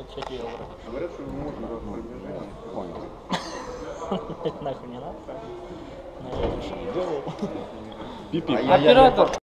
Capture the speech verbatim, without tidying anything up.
двадцать евро. Говорят, что можно продвижение. Понял. Это нахуй не надо. Но я лучше не делал. Пипи. Оператор!